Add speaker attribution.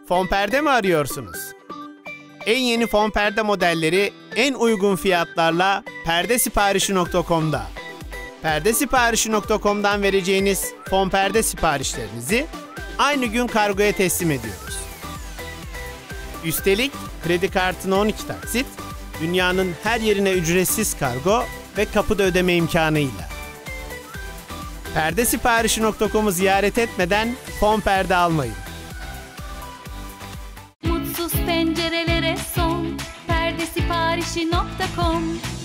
Speaker 1: Fon perde mi arıyorsunuz? En yeni fon perde modelleri en uygun fiyatlarla perdesiparişi.com'da. Perdesiparişi.com'dan vereceğiniz fon perde siparişlerinizi aynı gün kargoya teslim ediyoruz. Üstelik kredi kartına 12 taksit, dünyanın her yerine ücretsiz kargo ve kapıda ödeme imkanıyla. Perdesiparişi.com'u ziyaret etmeden fon perde almayın.
Speaker 2: Mutsuz pencerelere son perdesiparişi.com